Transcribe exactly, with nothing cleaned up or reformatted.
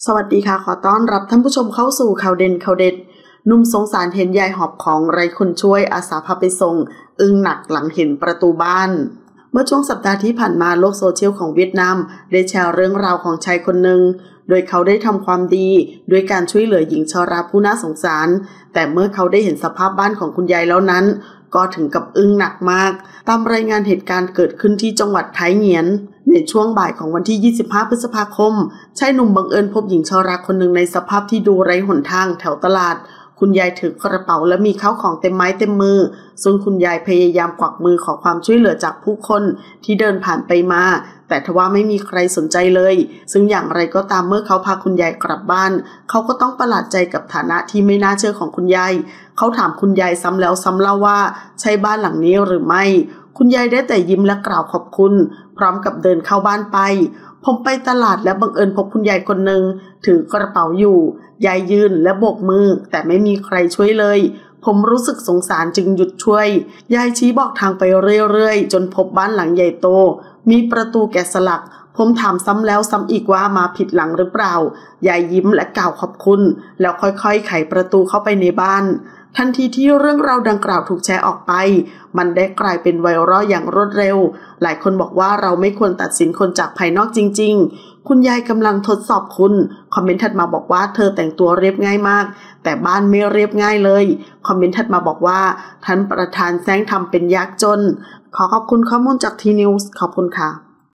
สวัสดีค่ะขอต้อนรับท่านผู้ชมเข้าสู่ข่าวเด่นข่าวเด็ดหนุ่มสงสารเห็นยายหอบของไร้คนช่วยอาสาพาไปส่งอึ้งหนักหลังเห็นประตูบ้านเมื่อช่วงสัปดาห์ที่ผ่านมาโลกโซเชียลของเวียดนามได้แชร์เรื่องราวของชายคนหนึ่งโดยเขาได้ทำความดีด้วยการช่วยเหลือหญิงชราผู้น่าสงสารแต่เมื่อเขาได้เห็นสภาพบ้านของคุณยายแล้วนั้นก็ถึงกับอึ้งหนักมากตามรายงานเหตุการณ์เกิดขึ้นที่จังหวัดไทเหงียนในช่วงบ่ายของวันที่ยี่สิบห้าพฤษภาคมชายหนุ่มบังเอิญพบหญิงชราคนหนึ่งในสภาพที่ดูไร้หนทางแถวตลาดคุณยายถือกระเป๋าและมีข้าวของเต็มไม้เต็มมือซึ่งคุณยายพยายามกวักมือขอความช่วยเหลือจากผู้คนที่เดินผ่านไปมาแต่ทว่าไม่มีใครสนใจเลยซึ่งอย่างไรก็ตามเมื่อเขาพาคุณยายกลับบ้านเขาก็ต้องประหลาดใจกับฐานะที่ไม่น่าเชื่อของคุณยายเขาถามคุณยายซ้ำแล้วซ้ำเล่าว่าใช่บ้านหลังนี้หรือไม่คุณยายได้แต่ยิ้มและกล่าวขอบคุณพร้อมกับเดินเข้าบ้านไปผมไปตลาดและบังเอิญพบคุณยายคนหนึ่งถือกระเป๋าอยู่ยายยืนและโบกมือแต่ไม่มีใครช่วยเลยผมรู้สึกสงสารจึงหยุดช่วยยายชี้บอกทางไปเรื่อยๆจนพบบ้านหลังใหญ่โตมีประตูแกะสลักผมถามซ้ำแล้วซ้ำอีกว่ามาผิดหลังหรือเปล่ายายยิ้มและกล่าวขอบคุณแล้วค่อยๆไขประตูเข้าไปในบ้านทันทีที่เรื่องราวดังกล่าวถูกแชร์ออกไปมันได้กลายเป็นไวรัลอย่างรวดเร็วหลายคนบอกว่าเราไม่ควรตัดสินคนจากภายนอกจริงๆคุณยายกำลังทดสอบคุณคอมเมนต์ถัดมาบอกว่าเธอแต่งตัวเรียบง่ายมากแต่บ้านไม่เรียบง่ายเลยคอมเมนต์ถัดมาบอกว่าท่านประธานแซงทำเป็นยากจนขอขอบคุณข้อมูลจากทีนิวส์ขอบคุณค่ะ